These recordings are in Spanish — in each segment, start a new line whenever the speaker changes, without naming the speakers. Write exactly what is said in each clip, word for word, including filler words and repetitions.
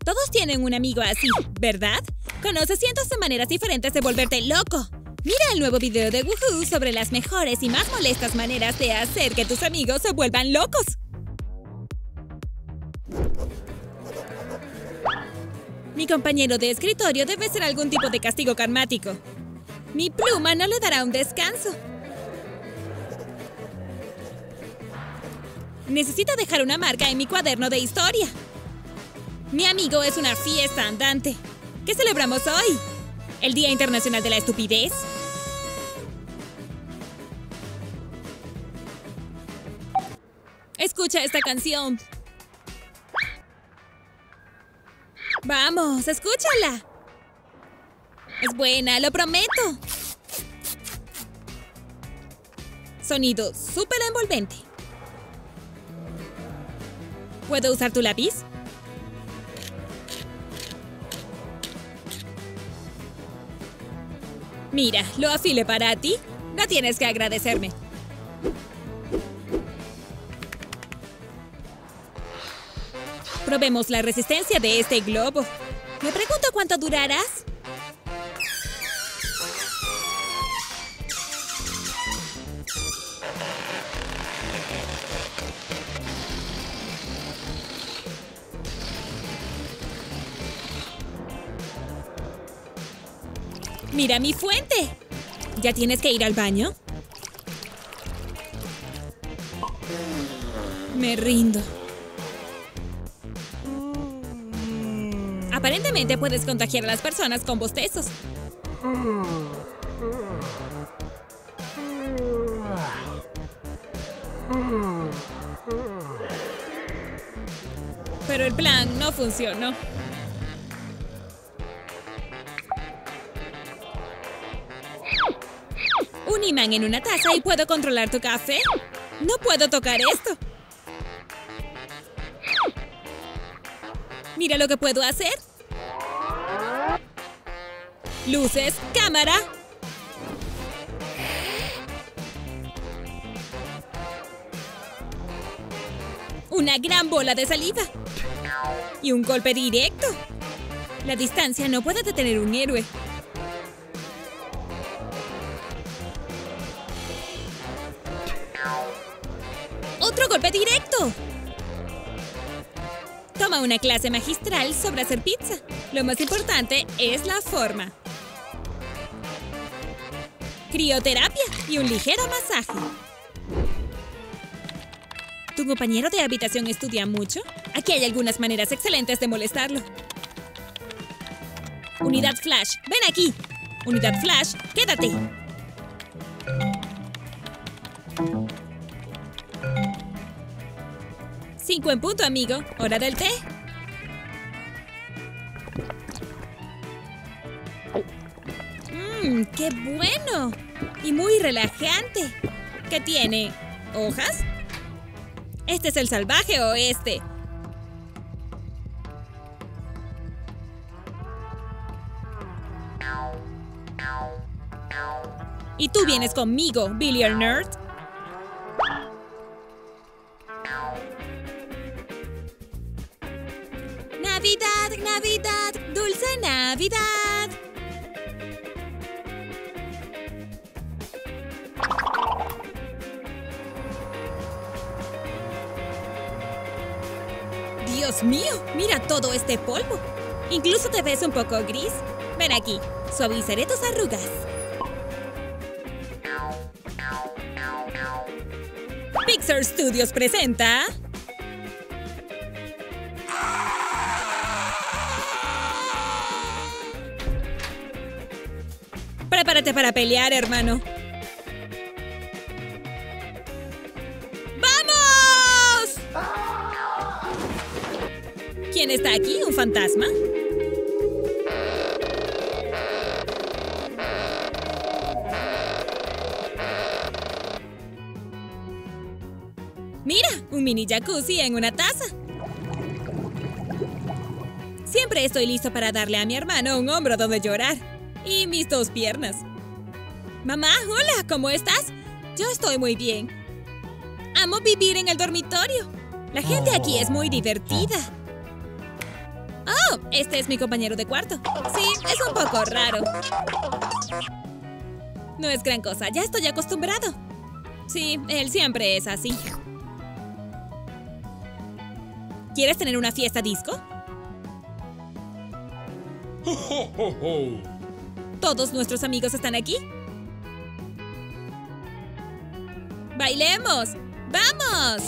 Todos tienen un amigo así, ¿verdad? Conoces cientos de maneras diferentes de volverte loco. Mira el nuevo video de Woohoo sobre las mejores y más molestas maneras de hacer que tus amigos se vuelvan locos. Mi compañero de escritorio debe ser algún tipo de castigo karmático. Mi pluma no le dará un descanso. Necesito dejar una marca en mi cuaderno de historia. Mi amigo es una fiesta andante. ¿Qué celebramos hoy? ¿El Día Internacional de la Estupidez? Escucha esta canción. Vamos, escúchala. Es buena, lo prometo. Sonido súper envolvente. ¿Puedo usar tu lápiz? Mira, lo afilé para ti. No tienes que agradecerme. Probemos la resistencia de este globo. Me pregunto cuánto durarás. ¡Mira mi fuente! ¿Ya tienes que ir al baño? Me rindo. Aparentemente puedes contagiar a las personas con bostezos. Pero el plan no funcionó. Un imán en una taza y puedo controlar tu café. No puedo tocar esto. Mira lo que puedo hacer. Luces, cámara. Una gran bola de saliva. Y un golpe directo. La distancia no puede detener un héroe. ¡Otro golpe directo! Toma una clase magistral sobre hacer pizza. Lo más importante es la forma. Crioterapia y un ligero masaje. ¿Tu compañero de habitación estudia mucho? Aquí hay algunas maneras excelentes de molestarlo. Unidad Flash, ven aquí. Unidad Flash, quédate. Cinco en punto, amigo. ¿Hora del té? Mmm, ¡qué bueno! Y muy relajante. ¿Qué tiene? ¿Hojas? ¿Este es el salvaje oeste? ¿Y tú vienes conmigo, Billiard Nerd? ¡Navidad, Navidad! ¡Dulce Navidad! ¡Dios mío! ¡Mira todo este polvo! Incluso te ves un poco gris. Ven aquí, suavizaré tus arrugas. Pixar Studios presenta... Prepárate para pelear, hermano. ¡Vamos! ¿Quién está aquí? ¿Un fantasma? ¡Mira! Un mini jacuzzi en una taza. Siempre estoy listo para darle a mi hermano un hombro donde llorar. Y mis dos piernas. Mamá, hola, ¿cómo estás? Yo estoy muy bien. Amo vivir en el dormitorio. La gente aquí es muy divertida. Oh, este es mi compañero de cuarto. Sí, es un poco raro. No es gran cosa, ya estoy acostumbrado. Sí, él siempre es así. ¿Quieres tener una fiesta disco? ¿Todos nuestros amigos están aquí? ¡Bailemos! ¡Vamos!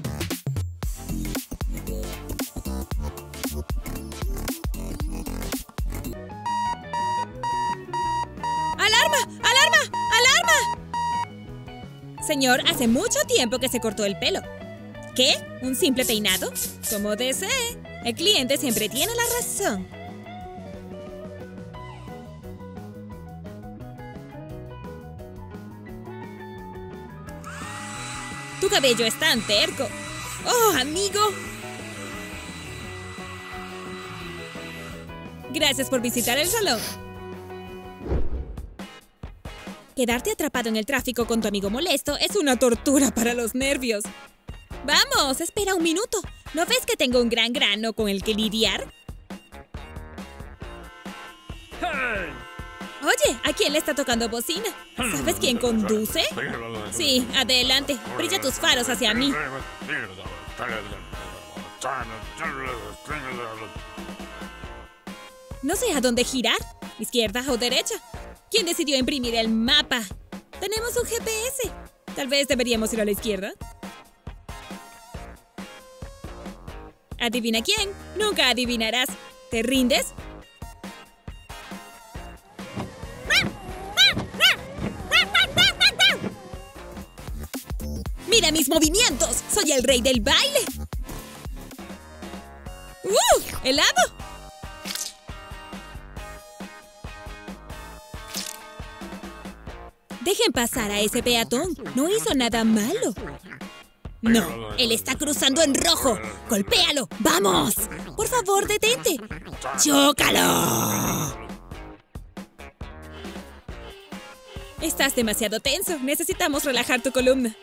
¡Alarma! ¡Alarma! ¡Alarma! Señor, hace mucho tiempo que se cortó el pelo. ¿Qué? ¿Un simple peinado? Como desee. El cliente siempre tiene la razón. Tu cabello es tan terco. ¡Oh, amigo! Gracias por visitar el salón. Quedarte atrapado en el tráfico con tu amigo molesto es una tortura para los nervios. ¡Vamos! Espera un minuto. ¿No ves que tengo un gran grano con el que lidiar?
Hey.
Oye, ¿a quién le está tocando bocina? ¿Sabes quién conduce? Sí, adelante. Brilla tus faros hacia mí. No sé a dónde girar. ¿Izquierda o derecha? ¿Quién decidió imprimir el mapa? Tenemos un G P S. Tal vez deberíamos ir a la izquierda. ¿Adivina quién? Nunca adivinarás. ¿Te rindes? ¡Mira mis movimientos! ¡Soy el rey del baile! ¡Uh! ¡Helado! Dejen pasar a ese peatón. No hizo nada malo. No, él está cruzando en rojo. ¡Golpéalo! ¡Vamos! Por favor, detente. ¡Chócalo! Estás demasiado tenso. Necesitamos relajar tu columna.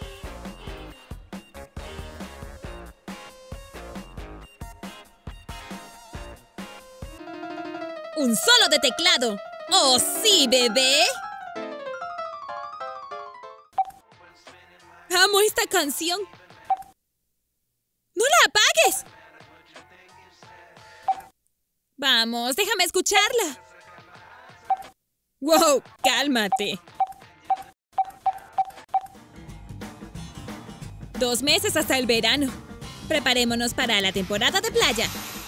¡Un solo de teclado! ¡Oh, sí, bebé! ¡Amo esta canción! ¡No la apagues! Vamos, déjame escucharla. ¡Wow! ¡Cálmate! Dos meses hasta el verano. Preparémonos para la temporada de playa.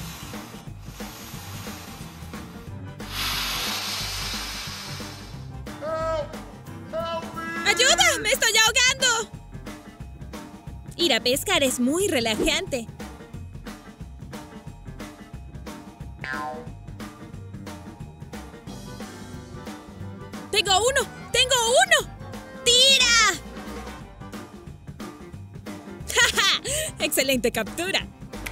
¡Ayuda! ¡Me estoy ahogando! Ir a pescar es muy relajante. ¡Tengo uno! ¡Tengo uno! ¡Tira! ¡Ja, ja! ¡Excelente captura!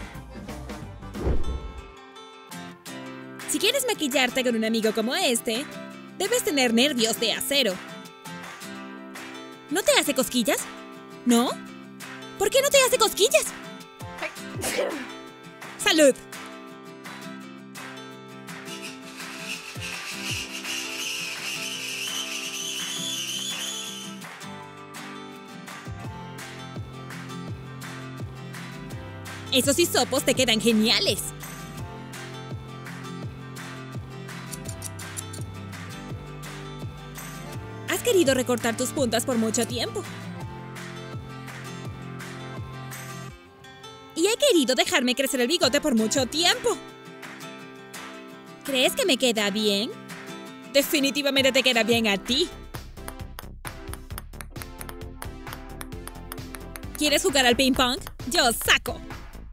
Si quieres maquillarte con un amigo como este, debes tener nervios de acero. ¿No te hace cosquillas? ¿No? ¿Por qué no te hace cosquillas? ¡Salud! Esos hisopos te quedan geniales. Has querido recortar tus puntas por mucho tiempo. Y he querido dejarme crecer el bigote por mucho tiempo. ¿Crees que me queda bien? Definitivamente te queda bien a ti. ¿Quieres jugar al ping pong? Yo saco.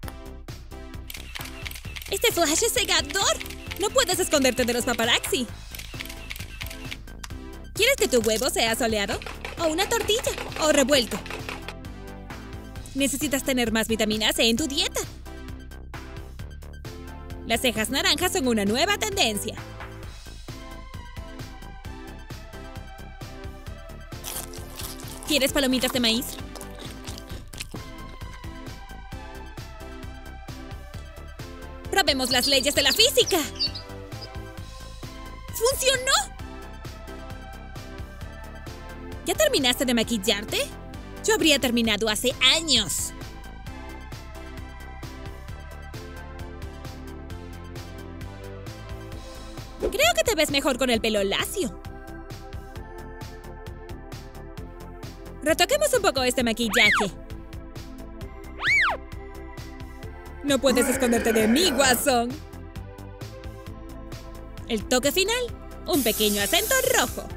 Este flash es cegador. No puedes esconderte de los paparazzi. ¿Quieres que tu huevo sea soleado? ¿O una tortilla? ¿O revuelto? Necesitas tener más vitamina C en tu dieta. Las cejas naranjas son una nueva tendencia. ¿Quieres palomitas de maíz? sabemos las leyes de la física. ¡Funcionó! ¿Ya terminaste de maquillarte? Yo habría terminado hace años. Creo que te ves mejor con el pelo lacio. Retoquemos un poco este maquillaje. No puedes esconderte de mí, guasón. El toque final, un pequeño acento rojo.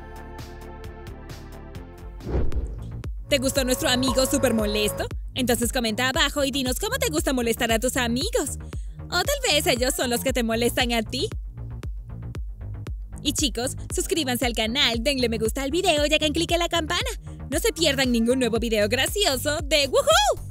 ¿Te gustó nuestro amigo súper molesto? Entonces comenta abajo y dinos cómo te gusta molestar a tus amigos. O tal vez ellos son los que te molestan a ti. Y chicos, suscríbanse al canal, denle me gusta al video y hagan clic en la campana. No se pierdan ningún nuevo video gracioso de ¡Woohoo!